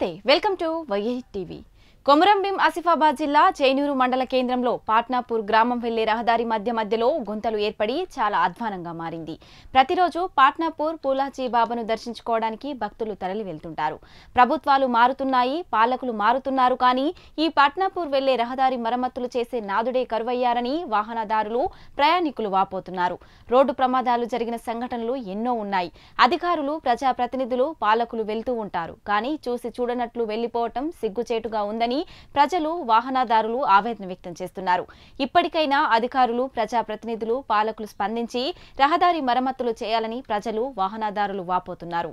నమస్తే welcome to YI TV. Komarambheem Asifabad జిల్లా చేనూరు మండల కేంద్రంలో పాట్నాపూర్ గ్రామం వెళ్లే రహదారి మధ్యలో గుంతలు ఏర్పడి చాలా అధ్వానంగా మారింది। ప్రతిరోజు పాట్నాపూర్ పూలాజీ బాబాను దర్శించుకోవడానికి భక్తులు తరలి వెళ్తుంటారు। ప్రభుత్వాలు మారుతున్నాయి, పాలకులు మారుతున్నారు, కానీ ఈ పాట్నాపూర్ వెళ్లే రహదారి మరమ్మతులు చేసే నాదుడే కరువయ్యారని వాహనదారులు ప్రయాణికులు వాపోతున్నారు। రోడ్డు ప్రమాదాలు జరిగిన సంఘటనలు ఎన్నో ఉన్నాయి। అధికారులు, ప్రజాప్రతినిధులు, పాలకులు వెళ్తూ ఉంటారు, కానీ చూసి చూడనట్లు వెళ్లిపోవటం సిగ్గుచేటుగా ఉందని ప్రజలు, వాహనదారులు ఆవేదన వ్యక్తం చేస్తున్నారు। ఇప్పటికైనా అధికారులు, ప్రజాప్రతినిధులు, పాలకులు స్పందించి రహదారి మరమ్మతులు చేయాలని ప్రజలు, వాహనదారులు వాపోతున్నారు।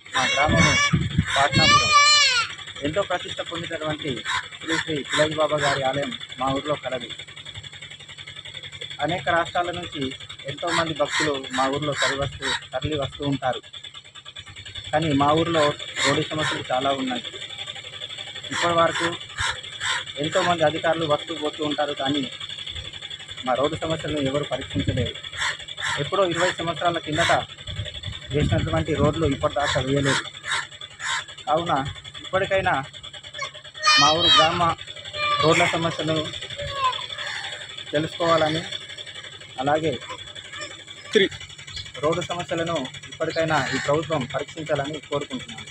ఎంతో ప్రతిష్ట పొందినటువంటి శ్రీ శ్రీ పూలాజీ బాబా గారి ఆలయం మా ఊరిలో కలదు। అనేక రాష్ట్రాల నుంచి ఎంతోమంది భక్తులు మా ఊరిలో తరలి వస్తూ ఉంటారు, కానీ మా ఊరిలో రోడ్డు సమస్యలు చాలా ఉన్నాయి। ఇప్పటి వరకు ఎంతోమంది అధికారులు వస్తూ పోతూ ఉంటారు, కానీ మా రోడ్డు సమస్యలను ఎవరు పరీక్షించలేదు। ఎప్పుడో 20 సంవత్సరాల కిందట వేసినటువంటి రోడ్లు ఇప్పటిదాకా వేయలేదు। కావున ఇప్పటికైనా మా ఊరు గ్రామ రోడ్ల సమస్యలను తెలుసుకోవాలని, అలాగే రోడ్డు సమస్యలను ఇప్పటికైనా ఈ ప్రభుత్వం పరీక్షించాలని కోరుకుంటున్నాను।